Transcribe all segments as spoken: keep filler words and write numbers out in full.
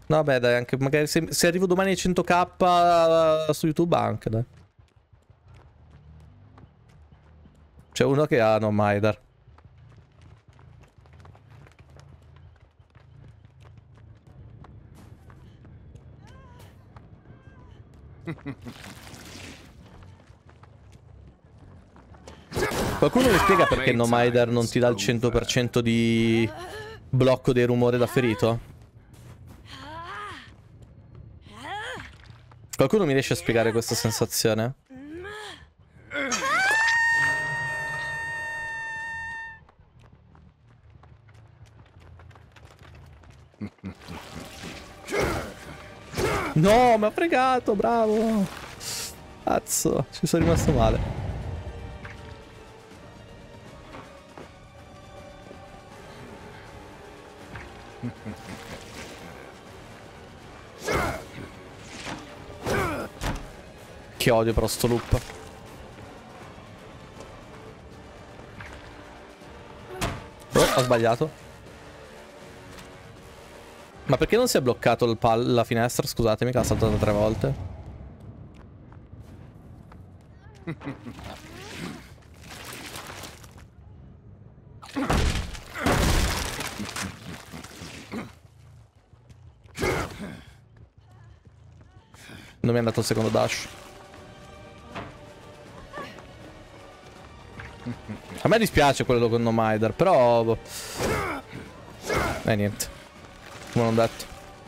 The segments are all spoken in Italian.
No, beh, dai, anche magari se, se arrivo domani ai cento k su YouTube anche, dai. C'è uno che ha No Maidar. Qualcuno mi spiega perché No Maidar non ti dà il cento per cento di blocco dei rumori da ferito? Qualcuno mi riesce a spiegare questa sensazione? No, mi ha fregato, bravo. Cazzo, ci sono rimasto male. Che odio però sto loop. Oh, ho sbagliato. Ma perché non si è bloccato il pal la finestra? Scusatemi che l'ha saltata tre volte. Non mi è andato il secondo dash. A me dispiace quello con No Maidar, però... Eh, niente. Come non detto.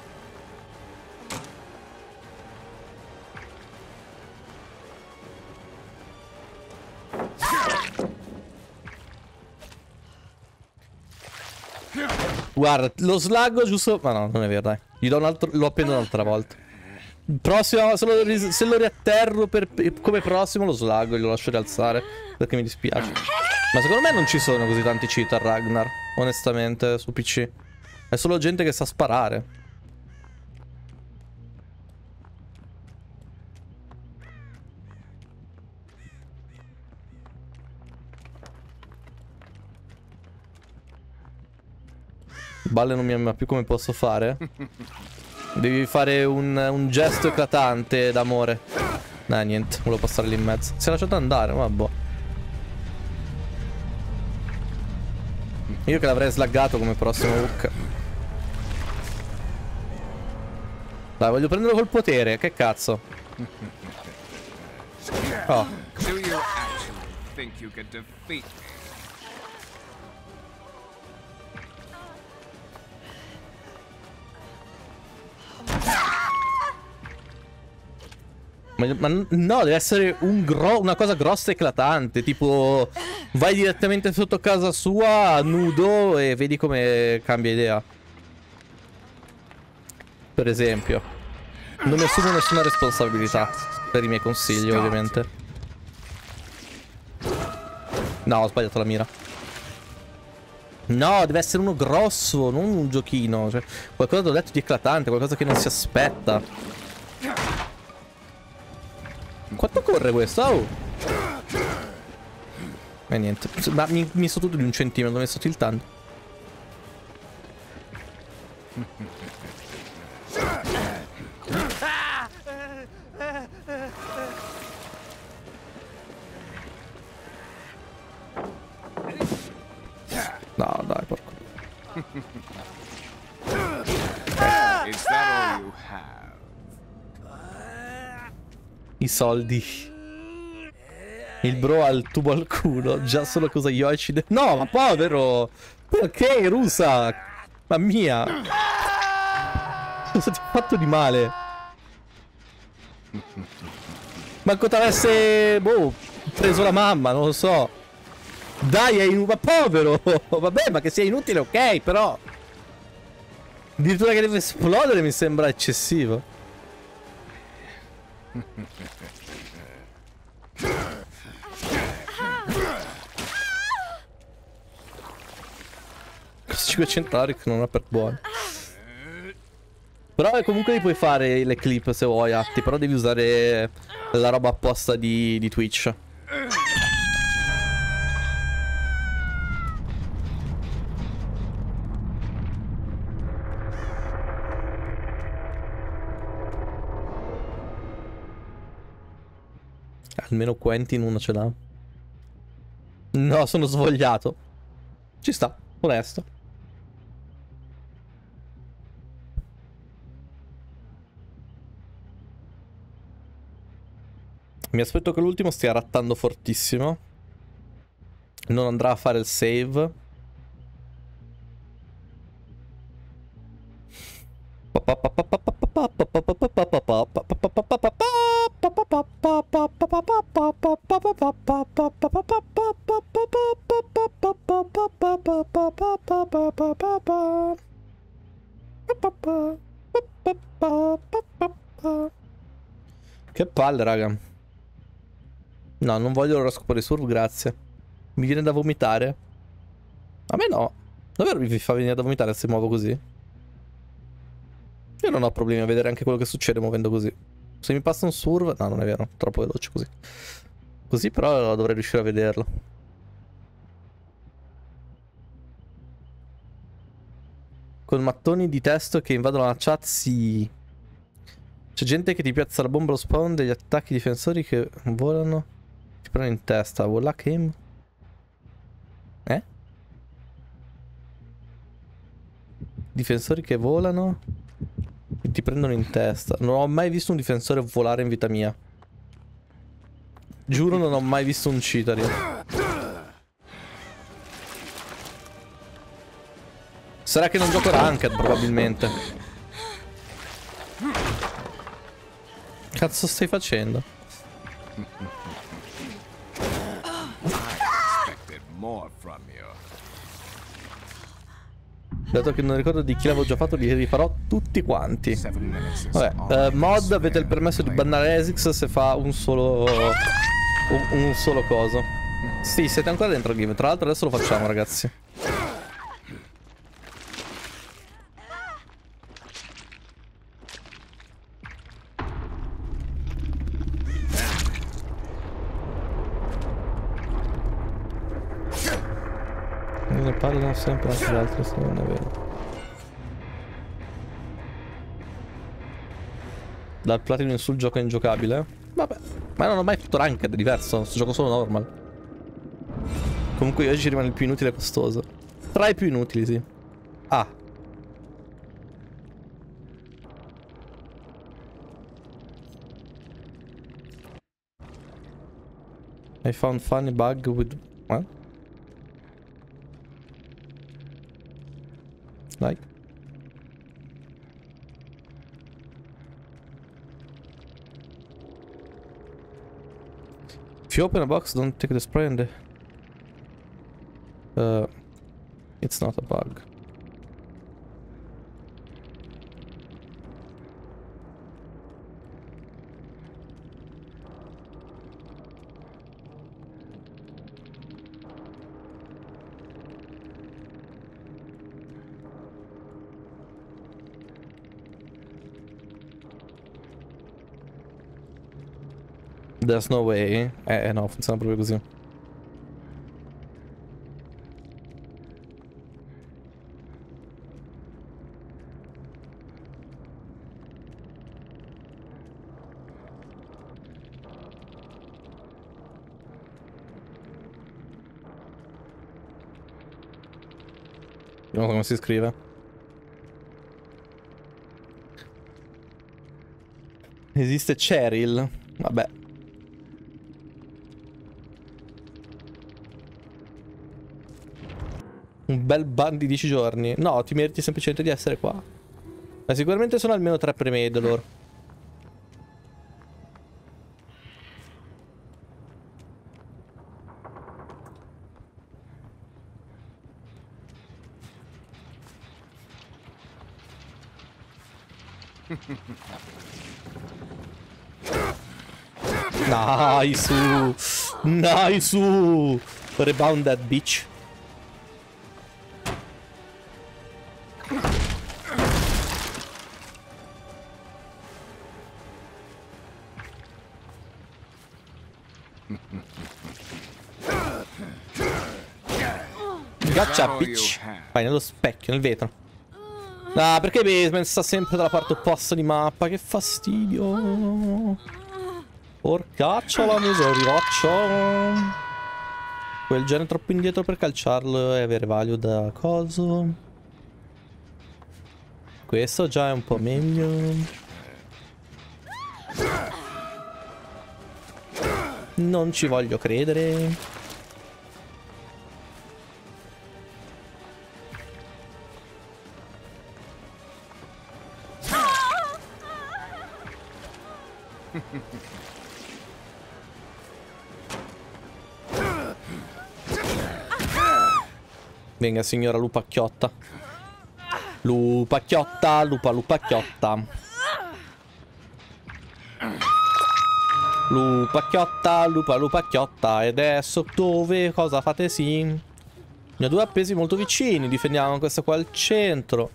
Guarda, lo slaggo giusto... Ma no, non è vero, dai. Gli do un altro... Lo appendo un'altra volta. Prossimo, se lo, se lo riatterro per, come prossimo lo slaggo e lo lascio rialzare. Perché mi dispiace. Ma secondo me non ci sono così tanti cheat a Ragnar. Onestamente, su P C. È solo gente che sa sparare. Balle non mi ama più, come posso fare? Devi fare un, un gesto eclatante d'amore. No, niente, volevo passare lì in mezzo. Si è lasciato andare, vabbè. Io che l'avrei slaggato come prossimo hook. Dai, voglio prenderlo col potere, che cazzo. Oh. Ma, ma no, deve essere un gro una cosa grossa e eclatante. Tipo, vai direttamente sotto casa sua, nudo, e vedi come cambia idea. Per esempio. Non mi assumo nessuna responsabilità per i miei consigli, ovviamente. No, ho sbagliato la mira. No, deve essere uno grosso, non un giochino. Cioè, qualcosa t'ho detto di eclatante, qualcosa che non si aspetta. Quanto corre questo? Oh! E niente. Ma mi, mi sto tutto di un centimetro, mi sto tiltando. No, dai, porco. Is that all you have? I soldi. Il bro ha il tubo al culo. Già solo cosa Yoichi. No, ma povero. Perché, Rusa? Ma mia. Cosa ti ho fatto di male? Manco t'avesse, boh, preso la mamma, non lo so. Dai, è in... ma povero. Vabbè, ma che sia inutile, ok, però addirittura che deve esplodere mi sembra eccessivo. cinquecento Arik non è per buono. Però comunque li puoi fare le clip se vuoi, Atti. Però devi usare la roba apposta di, di Twitch. Almeno Quentin uno ce l'ha. No, sono svogliato. Ci sta, onesto. Mi aspetto che l'ultimo stia rattando fortissimo. Non andrà a fare il save. Che palle, raga. No, non voglio l'oroscopo di surf, grazie. Mi viene da vomitare. A me no. Davvero vi fa venire da vomitare se muovo così? Io non ho problemi a vedere anche quello che succede muovendo così. Se mi passa un surf... No, non è vero. Troppo veloce così. Così però dovrei riuscire a vederlo. Con mattoni di testo che invadono la chat, sì. C'è gente che ti piazza la bomba allo spawn, degli attacchi difensori che volano. Ti prendono in testa. Voilà che... Eh? Difensori che volano e ti prendono in testa. Non ho mai visto un difensore volare in vita mia. Giuro, non ho mai visto un Citari. Sarà che non gioco ranked, probabilmente. Cazzo stai facendo? Dato che non ricordo di chi l'avevo già fatto, li rifarò tutti quanti. Vabbè, uh, mod, avete il permesso di bannare Esix se fa un solo... Un, un solo coso. Sì, siete ancora dentro il game. Tra l'altro adesso lo facciamo, ragazzi. Ne parlano sempre anche gli altri, se non è vero. Dal platino sul gioco è ingiocabile? Vabbè, ma non ho mai fatto ranked, è diverso, sto gioco solo normal. Comunque oggi rimane il più inutile e costoso. Tra i più inutili, sì. Ah. I found funny bug with... What? Like. If you open a box, don't take the spray and the... Uh, it's not a bug. There's no way. Eh, eh no, funziona proprio così. Non so come si scrive. Esiste Cheryl? Vabbè. Un bel ban di dieci giorni. No, ti meriti semplicemente di essere qua. Ma sicuramente sono almeno tre premade loro. Nice. Nice. Rebound that bitch. Gotcha, bitch. Vai nello specchio, nel vetro. Ah, perché basement sta sempre dalla parte opposta di mappa? Che fastidio. Porcaccia la misericaccia. Quel gene troppo indietro per calciarlo e avere value da coso. Questo già è un po' meglio. Non ci voglio credere. Venga signora lupacchiotta. Lupacchiotta, lupa lupacchiotta. Lupacchiotta, lupa lupacchiotta. E adesso dove? Cosa fate? Sì. Ne ho due appesi molto vicini. Difendiamo questo qua al centro.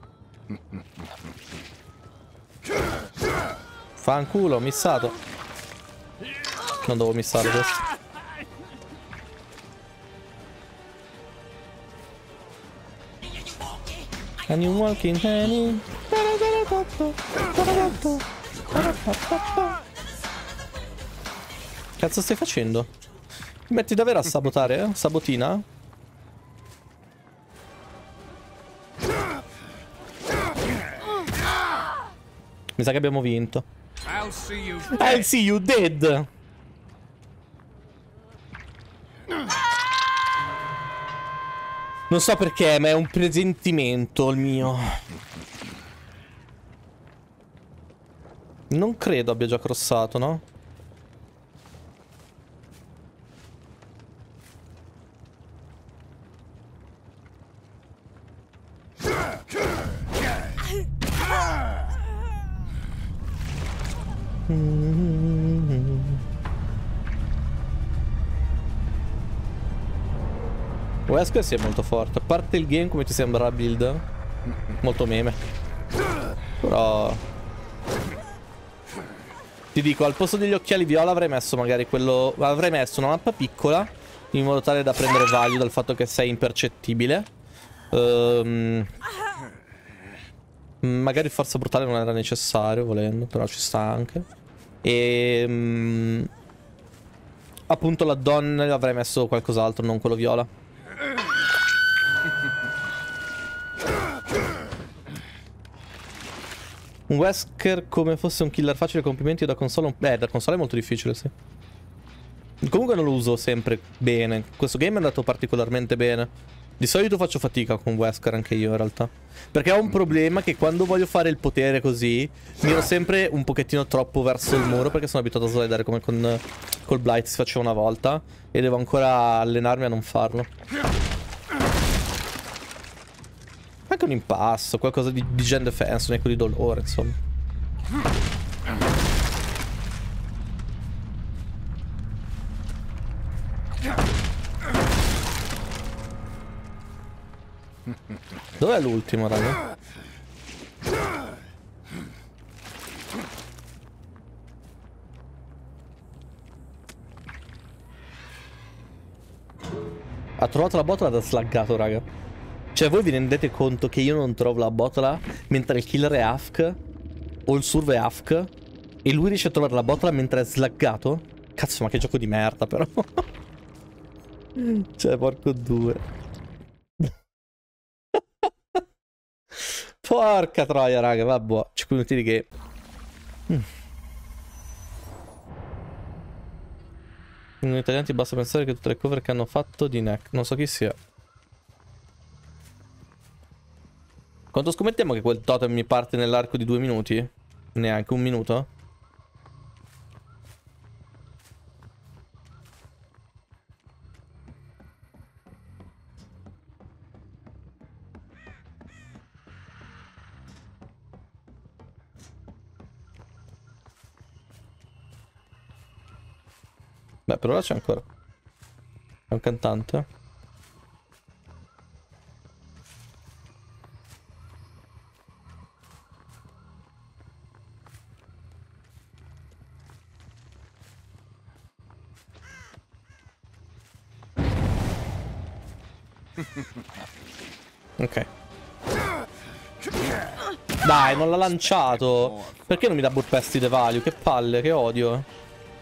Fanculo, ho missato. Non devo missare questo. Can you walk in any? Cazzo stai facendo? Mi metti davvero a sabotare? Eh? Sabotina? Mi sa che abbiamo vinto. I'll see you dead. I'll see you dead. Non so perché, ma è un presentimento il mio. Non credo abbia già crossato, no? Wesker sì è molto forte. A parte il game, come ti sembra la build? Molto meme. Però ti dico, al posto degli occhiali viola avrei messo magari quello. Avrei messo una mappa piccola, in modo tale da prendere value dal fatto che sei impercettibile. um, Magari forza brutale non era necessario, volendo, però ci sta anche. E um, appunto la donna avrei messo qualcos'altro, non quello viola. Un Wesker come fosse un killer facile, complimenti da console. Eh, da console è molto difficile, sì. Comunque non lo uso sempre bene. Questo game è andato particolarmente bene. Di solito faccio fatica con Wesker anche io in realtà. Perché ho un problema che quando voglio fare il potere così miro sempre un pochettino troppo verso il muro, perché sono abituato a slidare come con col Blight si faceva una volta. E devo ancora allenarmi a non farlo. Anche un impasto, qualcosa di, di gen defense, un eco di dolore, insomma. Dov'è l'ultimo, raga? Ha trovato la botola da slaggato, raga. Cioè, voi vi rendete conto che io non trovo la botola mentre il killer è A F K o il survo è A F K e lui riesce a trovare la botola mentre è slaggato? Cazzo, ma che gioco di merda, però. Cioè, porco due. Porca troia, raga, vabbè. cinque minuti di game. Mm. In italiano ti basta pensare che tutte le cover che hanno fatto di Neck. Non so chi sia. Quanto scommettiamo che quel totem mi parte nell'arco di due minuti? Neanche un minuto? Beh, per ora c'è ancora. È un cantante. Ok. Dai, non l'ha lanciato. Perché non mi dà burpesti de value? Che palle, che odio.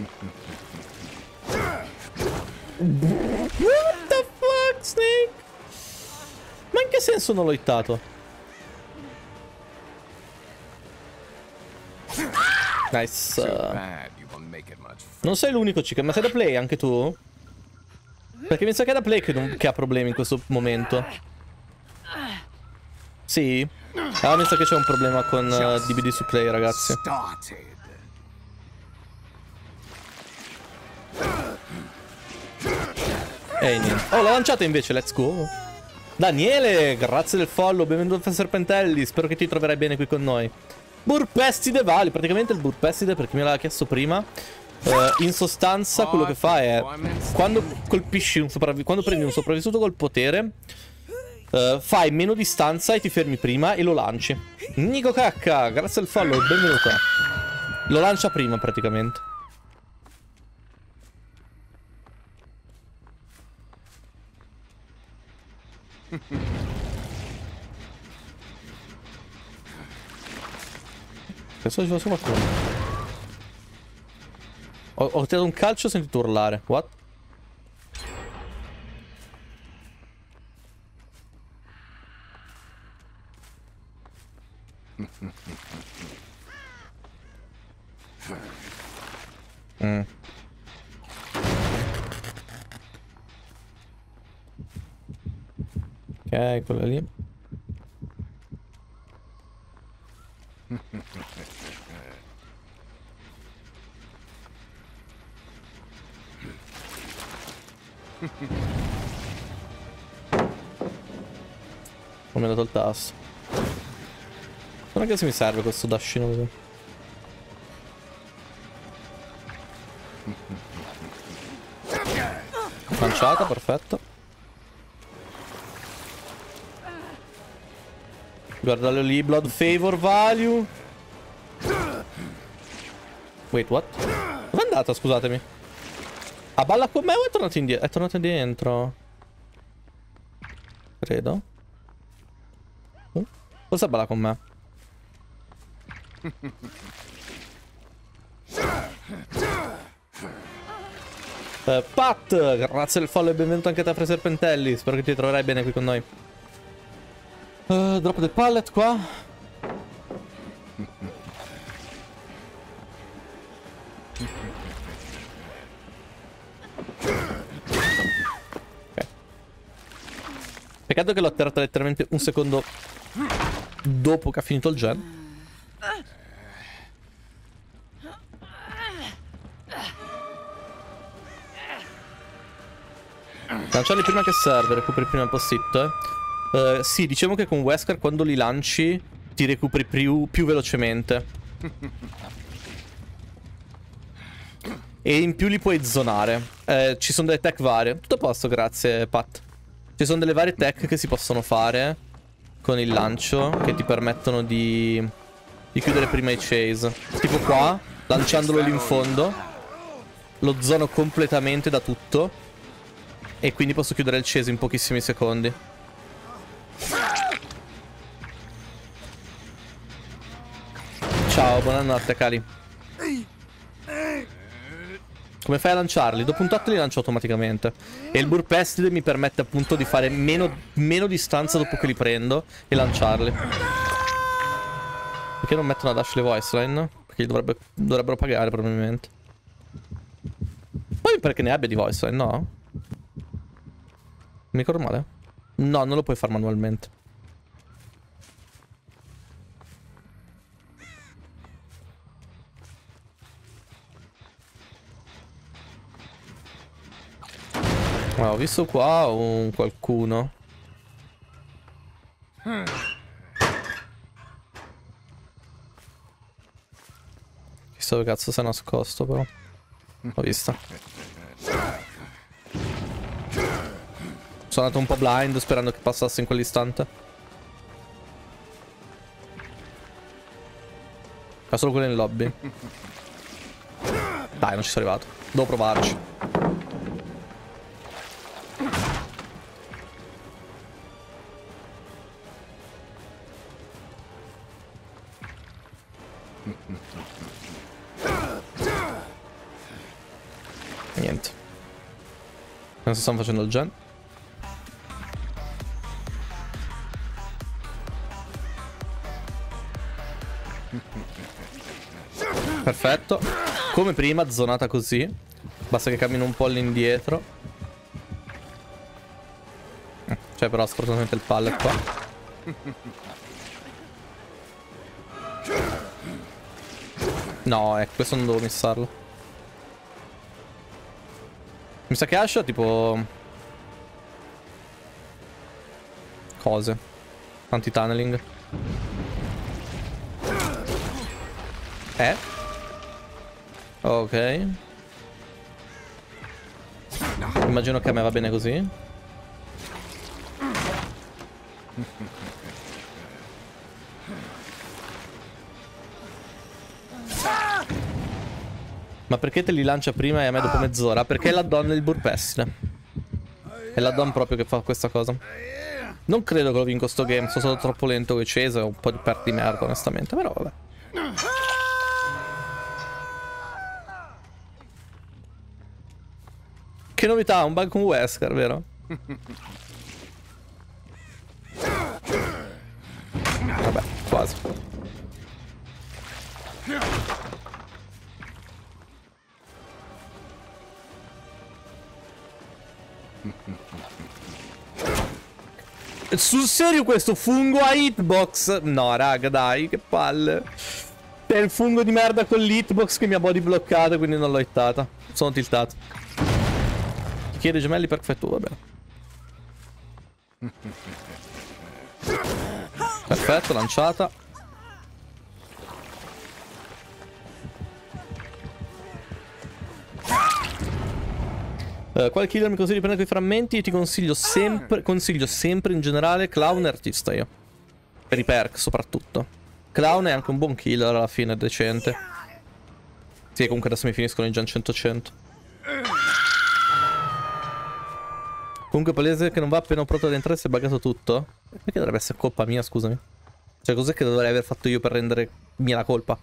What the fuck, Snake? Ma in che senso non l'ho hittato? Nice. Non sei l'unico, chicken, ma sei da play anche tu? Perché mi sa che è da play che, non, che ha problemi in questo momento. Sì? Ah, mi sa che c'è un problema con uh, D B D su play, ragazzi. E niente. Oh, l'ho lanciata invece, let's go. Daniele, grazie del follow, benvenuto a Serpentelli, spero che ti troverai bene qui con noi. Burpestide vale, praticamente il burpestide, per chi me l'ha chiesto prima, eh, in sostanza quello che fa è, quando colpisci un sopravvissuto, quando prendi un sopravvissuto col potere, eh, fai meno distanza e ti fermi prima e lo lanci. Nico Cacca, grazie al follow, benvenuto. Lo lancia prima praticamente. Pensavo ci fosse qualcuno. Ho, ho tirato un calcio e ho sentito urlare. What? Mm. Ok, quella lì. Non mi ha dato il tasto. Non è che se mi serve questo dashino così. Lanciata, perfetto. Guardalo lì, blood favor value. Wait, what? Dove è andata, scusatemi? Ah, balla con me o è tornato indietro? È tornato dentro. Credo. Uh, forse balla con me. Uh, Pat, grazie del follow e benvenuto anche a te, Fra Serpentelli. Spero che ti troverai bene qui con noi. Uh, drop del pallet qua. Ok. Peccato che l'ho atterrata letteralmente un secondo dopo che ha finito il gen. Lanciarli prima che serve, recuperi prima il post-it, eh. Uh, sì, diciamo che con Wesker quando li lanci ti recuperi più, più velocemente. E in più li puoi zonare. Eh, ci sono delle tech varie. Tutto a posto, grazie Pat. Ci sono delle varie tech che si possono fare con il lancio, che ti permettono di, di chiudere prima i chase. Tipo qua, lanciandolo lì in fondo, lo zono completamente da tutto. E quindi posso chiudere il chase in pochissimi secondi. Ciao, buonanotte cari. Come fai a lanciarli? Dopo un tot li lancio automaticamente. E il burpestide mi permette appunto di fare meno, meno distanza dopo che li prendo e lanciarli. Perché non mettono a dash le voice line? Perché dovrebbe, dovrebbero pagare probabilmente. Poi mi pare che ne abbia di voice line, no? Mi ricordo male? No, non lo puoi fare manualmente. Ah, ho visto qua un qualcuno. Chissà dove cazzo si è nascosto però. L'ho vista. Sono andato un po' blind sperando che passasse in quell'istante. Fa solo quello in lobby. Dai, non ci sono arrivato. Devo provarci. Non si stanno facendo il gen. Perfetto. Come prima, zonata così. Basta che cammino un po' all'indietro. C'è però sfortunatamente il pallet qua. No, ecco, questo non devo missarlo. Mi sa che Ash ha tipo... cose. Anti-tunneling. Eh? Ok. Immagino che a me va bene così. Ma perché te li lancia prima e a me dopo mezz'ora? Perché è l'addon del burpessile. È l'addon proprio che fa questa cosa. Non credo che lo vinco sto game. Sono stato troppo lento con i Chase e un po' di perdi di merda onestamente. Però vabbè. Che novità, un bug con Wesker, vero? Vabbè, quasi. Sul serio questo fungo a hitbox? No, raga, dai, che palle. È il fungo di merda con l'hitbox che mi ha body bloccato, quindi non l'ho hittata. Sono tiltato. Ti chiedo i gemelli perfetto, vabbè. Perfetto, lanciata. Uh, quale killer mi consigli di prendere quei frammenti? Io ti consiglio sempre, consiglio sempre in generale Clown e Artista io. Per i perk soprattutto. Clown è anche un buon killer alla fine, decente. Sì, comunque adesso mi finiscono i gen cento cento. Comunque palese che non va appena ho provato ad entrare si è buggato tutto. Perché dovrebbe essere colpa mia, scusami? Cioè cos'è che dovrei aver fatto io per rendere mia la colpa?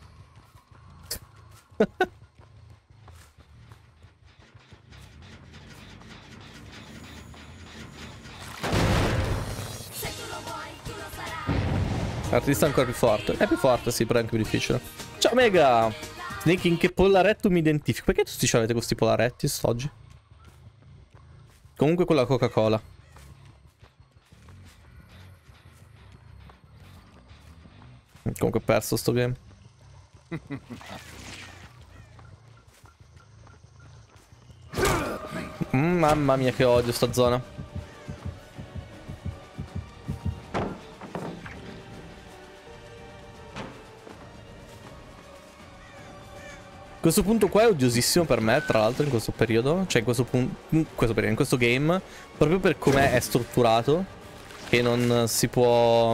L'artista è ancora più forte. È più forte, sì, però è anche più difficile. Ciao, Mega! Snake, in che polaretto mi identifico? Perché tutti ci avete questi polaretti oggi? Comunque con la Coca-Cola. Comunque ho perso sto game. Mm, mamma mia che odio sta zona. Questo punto qua è odiosissimo per me, tra l'altro, in questo periodo. Cioè in questo punto, in questo periodo, in questo game. Proprio per come è strutturato. Che non si può...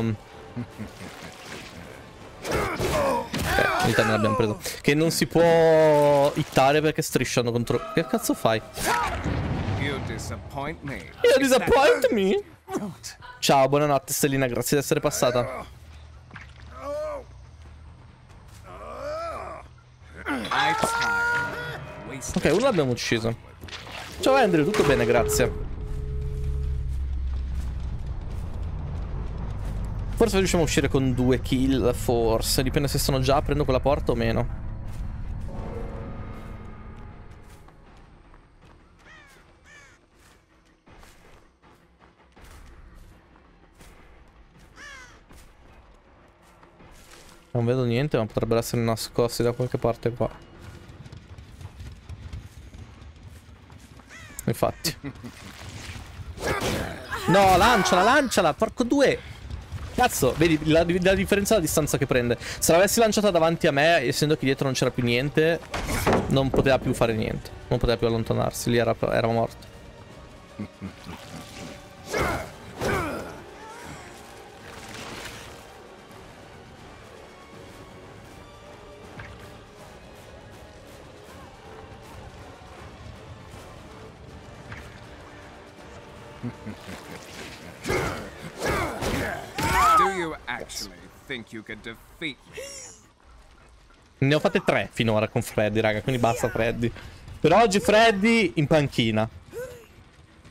Ok, l'Italia l'abbiamo preso. Che non si può hittare perché strisciano contro... Che cazzo fai? You disappoint me. You disappoint me? Ciao, buonanotte Stellina, grazie di essere passata. Ok, uno l'abbiamo ucciso. Ciao Andrew, tutto bene, grazie. Forse riusciamo a uscire con due kill, forse. Dipende se sono già aprendo quella porta o meno. Non vedo niente, ma potrebbero essere nascosti da qualche parte qua. Infatti. No, lanciala, lanciala, porco due. Cazzo, vedi la, la differenza della distanza che prende. Se l'avessi lanciata davanti a me, essendo che dietro non c'era più niente, non poteva più fare niente. Non poteva più allontanarsi, lì era, era morto. Do you actually think you can defeat me? Ne ho fatte tre finora con Freddy, raga, quindi basta Freddy. Per oggi Freddy in panchina.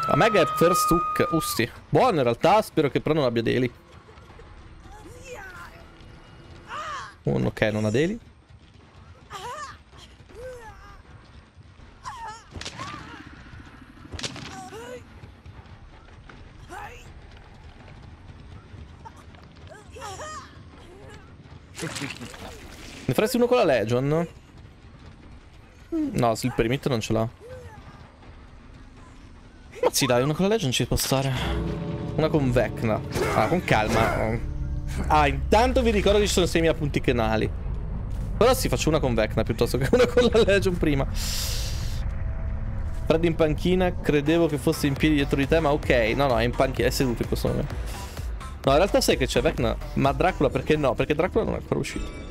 A mega è first hook. Usti. Buono in realtà. Spero che però non abbia daily. Un ok, non ha daily. Ne faresti uno con la Legion? No, il perimeter non ce l'ha. Ma sì, dai, uno con la Legion ci può stare. Una con Vecna. Ah, con calma. Ah, intanto vi ricordo che ci sono seimila punti canali. Però sì, faccio una con Vecna piuttosto che una con la Legion prima. Fred in panchina, credevo che fosse in piedi dietro di te, ma ok. No, no, è in panchina, è seduto in questo momento. No, in realtà sai che c'è Vecna, ma Dracula perché no? Perché Dracula non è ancora uscito.